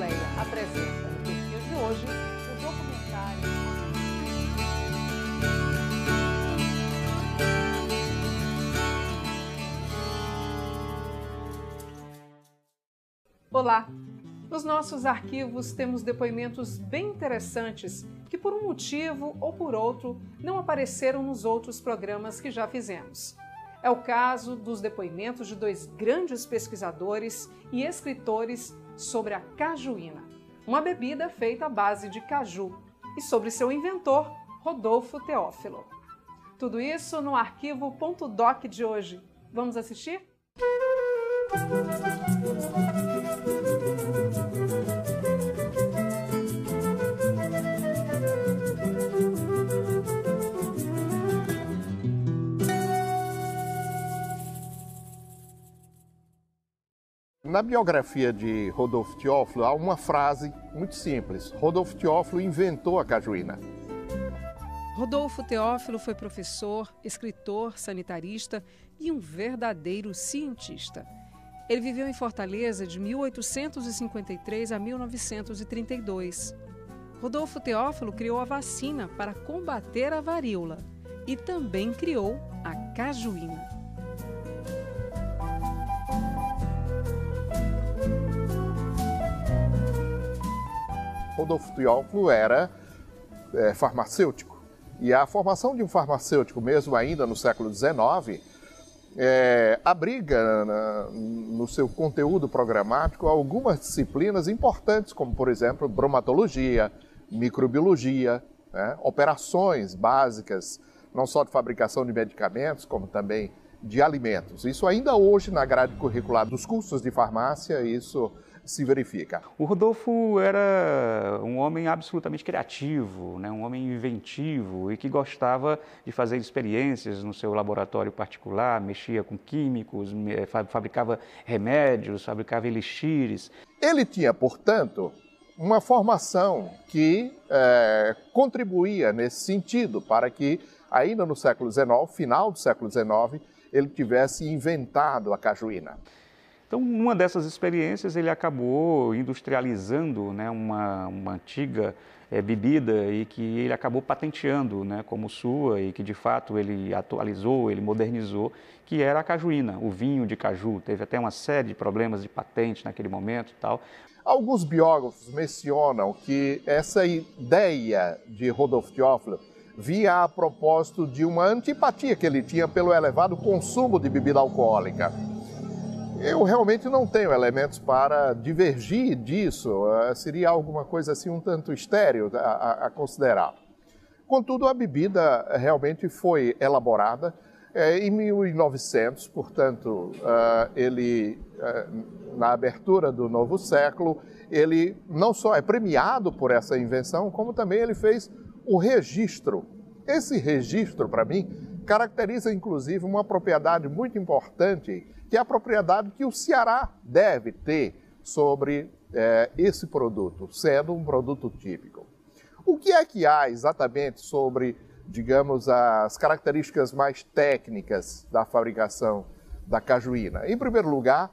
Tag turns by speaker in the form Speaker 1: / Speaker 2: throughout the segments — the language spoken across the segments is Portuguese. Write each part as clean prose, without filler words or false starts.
Speaker 1: Leia apresenta no perfil de hoje o documentário. Olá! Nos nossos arquivos temos depoimentos bem interessantes que, por um motivo ou por outro, não apareceram nos outros programas que já fizemos. É o caso dos depoimentos de dois grandes pesquisadores e escritores sobre a cajuína, uma bebida feita à base de caju, e sobre seu inventor, Rodolfo Teófilo. Tudo isso no arquivo.doc de hoje. Vamos assistir?
Speaker 2: Na biografia de Rodolfo Teófilo há uma frase muito simples: Rodolfo Teófilo inventou a cajuína.
Speaker 1: Rodolfo Teófilo foi professor, escritor, sanitarista e um verdadeiro cientista. Ele viveu em Fortaleza de 1853 a 1932. Rodolfo Teófilo criou a vacina para combater a varíola e também criou a cajuína.
Speaker 2: Rodolfo Teófilo era farmacêutico, e a formação de um farmacêutico, mesmo ainda no século XIX, abriga no seu conteúdo programático algumas disciplinas importantes, como, por exemplo, bromatologia, microbiologia, operações básicas, não só de fabricação de medicamentos, como também de alimentos. Isso ainda hoje, na grade curricular dos cursos de farmácia, isso se verifica.
Speaker 3: O Rodolfo era um homem absolutamente criativo, um homem inventivo e que gostava de fazer experiências no seu laboratório particular, mexia com químicos, fabricava remédios, fabricava elixires.
Speaker 2: Ele tinha, portanto, uma formação que contribuía nesse sentido para que, ainda no século XIX, final do século XIX, ele tivesse inventado a cajuína.
Speaker 3: Então, numa dessas experiências, ele acabou industrializando uma antiga bebida e que ele acabou patenteando como sua e que, de fato, ele atualizou, ele modernizou, que era a cajuína, o vinho de caju. Teve até uma série de problemas de patente naquele momento e tal.
Speaker 2: Alguns biógrafos mencionam que essa ideia de Rodolfo Teófilo vinha a propósito de uma antipatia que ele tinha pelo elevado consumo de bebida alcoólica. Eu realmente não tenho elementos para divergir disso, seria alguma coisa assim um tanto estéril a considerar. Contudo, a bebida realmente foi elaborada em 1900, portanto, ele, na abertura do novo século, ele não só é premiado por essa invenção, como também ele fez o registro. Esse registro, para mim, caracteriza inclusive uma propriedade muito importante, que é a propriedade que o Ceará deve ter sobre esse produto, sendo um produto típico. O que é que há exatamente sobre, digamos, as características mais técnicas da fabricação da cajuína? Em primeiro lugar,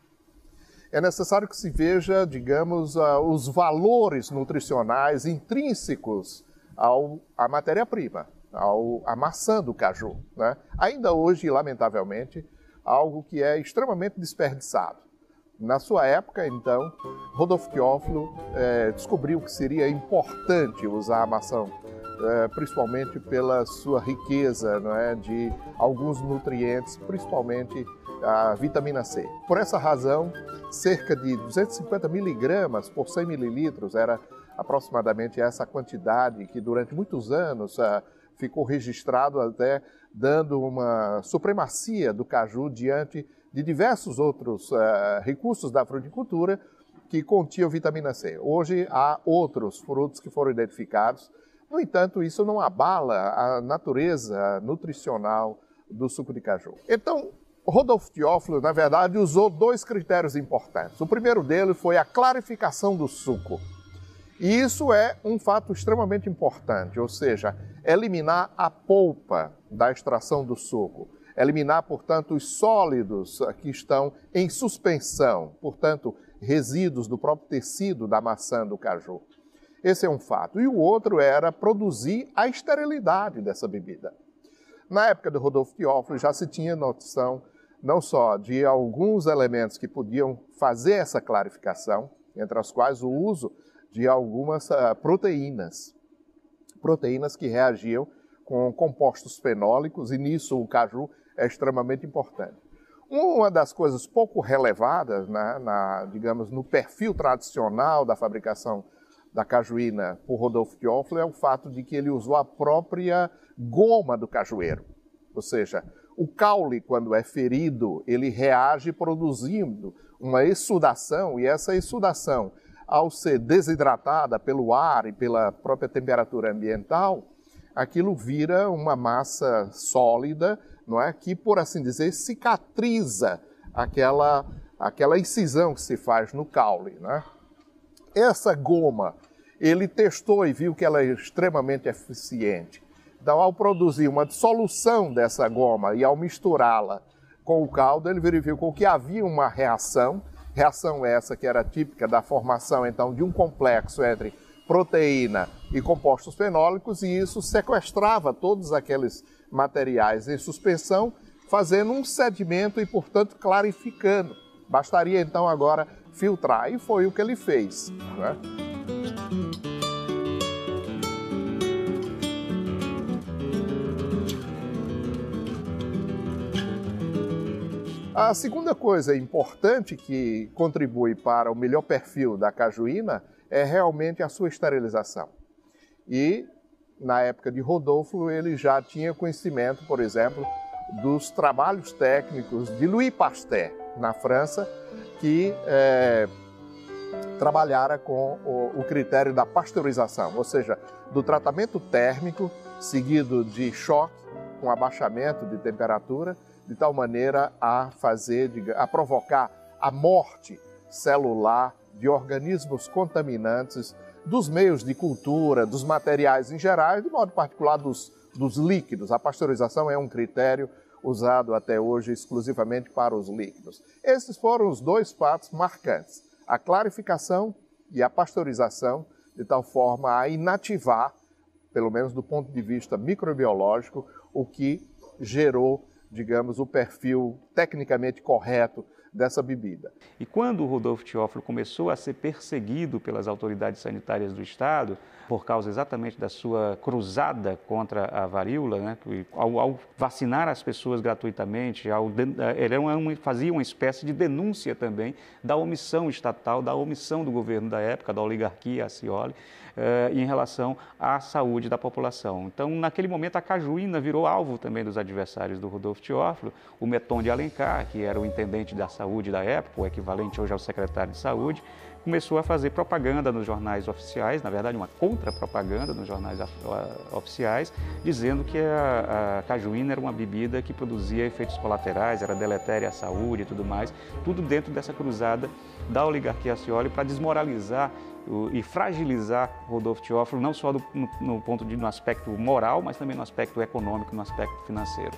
Speaker 2: é necessário que se veja, digamos, os valores nutricionais intrínsecos à matéria-prima, à maçã do caju, Ainda hoje, lamentavelmente, algo que é extremamente desperdiçado. Na sua época, então, Rodolfo Teófilo descobriu que seria importante usar a maçã, principalmente pela sua riqueza de alguns nutrientes, principalmente a vitamina C. Por essa razão, cerca de 250 miligramas por 100 mililitros era aproximadamente essa quantidade que durante muitos anos ficou registrado, até dando uma supremacia do caju diante de diversos outros recursos da fruticultura que continham vitamina C. Hoje há outros frutos que foram identificados. No entanto, isso não abala a natureza nutricional do suco de caju. Então, Rodolfo Teófilo, na verdade, usou dois critérios importantes. O primeiro deles foi a clarificação do suco. E isso é um fato extremamente importante, ou seja, eliminar a polpa da extração do suco, eliminar, portanto, os sólidos que estão em suspensão, portanto, resíduos do próprio tecido da maçã do caju. Esse é um fato. E o outro era produzir a esterilidade dessa bebida. Na época do Rodolfo Teófilo já se tinha noção não só de alguns elementos que podiam fazer essa clarificação, entre as quais o uso de algumas proteínas que reagiam com compostos fenólicos, e nisso o caju é extremamente importante. Uma das coisas pouco relevadas, digamos, no perfil tradicional da fabricação da cajuína por Rodolfo Teófilo é o fato de que ele usou a própria goma do cajueiro. Ou seja, o caule, quando é ferido, ele reage produzindo uma exsudação, e essa exsudação, ao ser desidratada pelo ar e pela própria temperatura ambiental, aquilo vira uma massa sólida, não é? Que, por assim dizer, cicatriza aquela incisão que se faz no caule, não é? Essa goma, ele testou e viu que ela é extremamente eficiente. Então, ao produzir uma dissolução dessa goma e ao misturá-la com o caldo, ele verificou que havia uma reação essa que era típica da formação, então, de um complexo entre proteína e compostos fenólicos, e isso sequestrava todos aqueles materiais em suspensão, fazendo um sedimento e, portanto, clarificando. Bastaria, então, agora filtrar, e foi o que ele fez, né? A segunda coisa importante que contribui para o melhor perfil da cajuína é realmente a sua esterilização. E, na época de Rodolfo, ele já tinha conhecimento, por exemplo, dos trabalhos técnicos de Louis Pasteur, na França, que trabalhara com o critério da pasteurização, ou seja, do tratamento térmico seguido de choque com abaixamento de temperatura, de tal maneira a provocar a morte celular de organismos contaminantes dos meios de cultura, dos materiais em geral, e de modo particular dos líquidos. A pasteurização é um critério usado até hoje exclusivamente para os líquidos. Esses foram os dois fatos marcantes, a clarificação e a pasteurização, de tal forma a inativar, pelo menos do ponto de vista microbiológico, o que gerou, digamos, o perfil tecnicamente correto dessa bebida.
Speaker 3: E quando o Rodolfo Teófilo começou a ser perseguido pelas autoridades sanitárias do Estado, por causa exatamente da sua cruzada contra a varíola, né, ao vacinar as pessoas gratuitamente, ele fazia uma espécie de denúncia também da omissão estatal, da omissão do governo da época, da oligarquia Accioli, em relação à saúde da população. Então, naquele momento, a cajuína virou alvo também dos adversários do Rodolfo Teófilo. O Meton de Alencar, que era o intendente da saúde da época, o equivalente hoje ao secretário de saúde, começou a fazer propaganda nos jornais oficiais, na verdade uma contra-propaganda nos jornais oficiais, dizendo que a cajuína era uma bebida que produzia efeitos colaterais, era deletéria à saúde e tudo mais, tudo dentro dessa cruzada da oligarquia Accioli para desmoralizar e fragilizar Rodolfo Teófilo, não só no aspecto moral, mas também no aspecto econômico, no aspecto financeiro.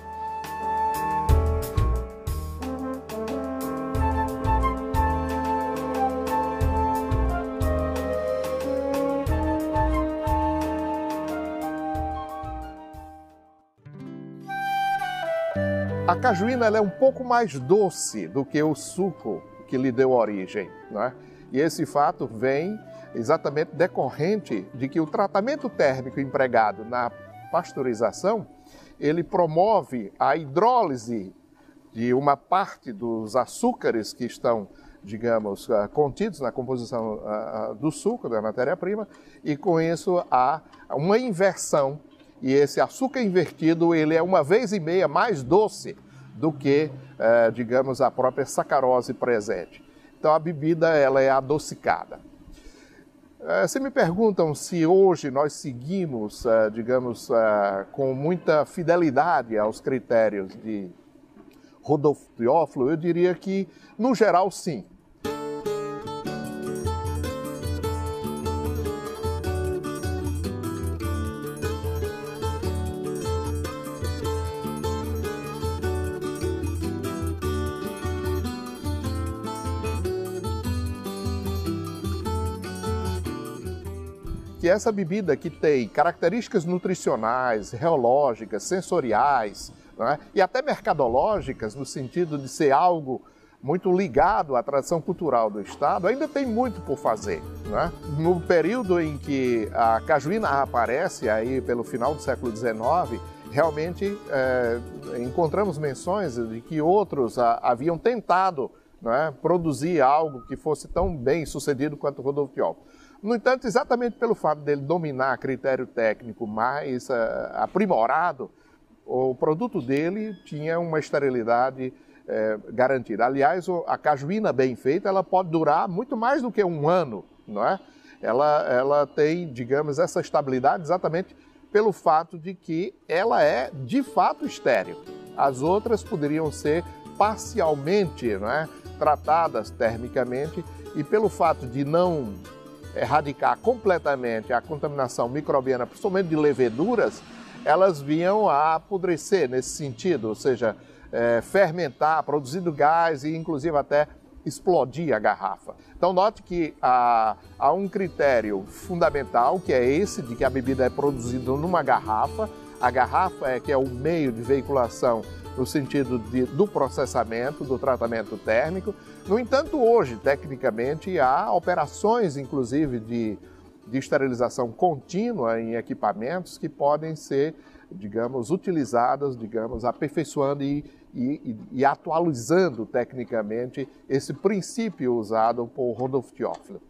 Speaker 2: A cajuína ela é um pouco mais doce do que o suco que lhe deu origem, não é? E esse fato vem exatamente decorrente de que o tratamento térmico empregado na pasteurização, ele promove a hidrólise de uma parte dos açúcares que estão, digamos, contidos na composição do suco, da matéria-prima, e com isso há uma inversão, e esse açúcar invertido ele é 1,5 vezes mais doce do que, digamos, a própria sacarose presente. Então a bebida ela é adocicada. Se me perguntam se hoje nós seguimos, digamos, com muita fidelidade aos critérios de Rodolfo Teófilo, eu diria que, no geral, sim. que essa bebida que tem características nutricionais, reológicas, sensoriais, não é? E até mercadológicas, no sentido de ser algo muito ligado à tradição cultural do Estado, ainda tem muito por fazer, não é? No período em que a cajuína aparece, aí pelo final do século XIX, realmente encontramos menções de que outros haviam tentado, não é, produzir algo que fosse tão bem sucedido quanto Rodolfo Teófilo. No entanto, exatamente pelo fato dele dominar critério técnico mais aprimorado, o produto dele tinha uma esterilidade garantida. Aliás, a cajuína bem feita, ela pode durar muito mais do que um ano, não é? Ela tem, digamos, essa estabilidade exatamente pelo fato de que ela é, de fato, estéril. As outras poderiam ser parcialmente, não é, tratadas termicamente, e pelo fato de não erradicar completamente a contaminação microbiana, principalmente de leveduras, elas vinham a apodrecer nesse sentido, ou seja, fermentar, produzindo gás e inclusive até explodir a garrafa. Então note que há um critério fundamental, que é esse de que a bebida é produzida numa garrafa. A garrafa é que é o meio de veiculação no sentido do processamento, do tratamento térmico. No entanto, hoje, tecnicamente, há operações, inclusive, de esterilização contínua em equipamentos que podem ser, digamos, utilizadas, digamos, aperfeiçoando e atualizando tecnicamente esse princípio usado por Rodolfo Teófilo.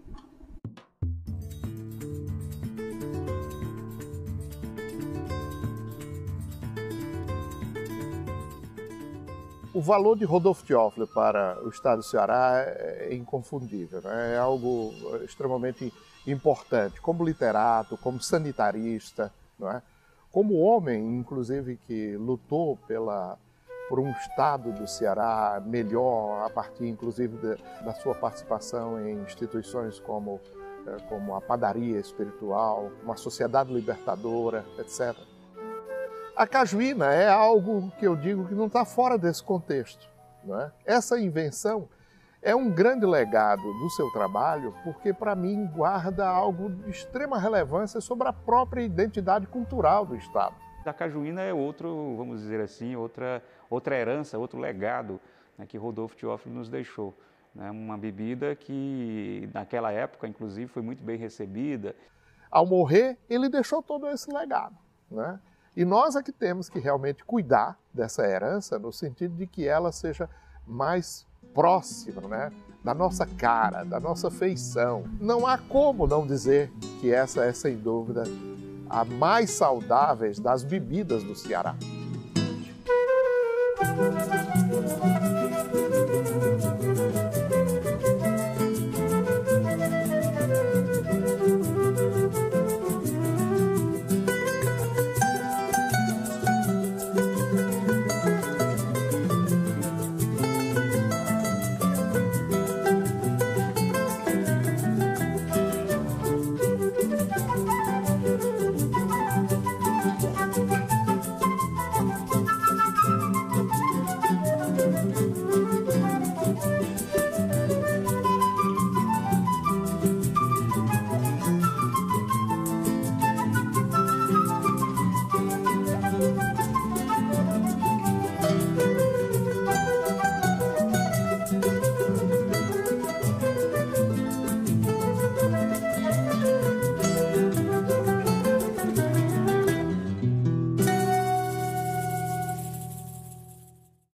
Speaker 2: O valor de Rodolfo Teófilo para o estado do Ceará é inconfundível, né? É algo extremamente importante, como literato, como sanitarista, não é? Como homem, inclusive, que lutou por um estado do Ceará melhor, a partir, inclusive, da sua participação em instituições como a padaria espiritual, uma sociedade libertadora, etc. A cajuína é algo que eu digo que não está fora desse contexto, não é? Essa invenção é um grande legado do seu trabalho, porque para mim guarda algo de extrema relevância sobre a própria identidade cultural do Estado.
Speaker 3: A cajuína é outro, vamos dizer assim, outra herança, outro legado, né, que Rodolfo Teófilo nos deixou. Né? Uma bebida que naquela época, inclusive, foi muito bem recebida.
Speaker 2: Ao morrer, ele deixou todo esse legado, né? E nós é que temos que realmente cuidar dessa herança, no sentido de que ela seja mais próxima, né, da nossa cara, da nossa feição. Não há como não dizer que essa é, sem dúvida, a mais saudável das bebidas do Ceará.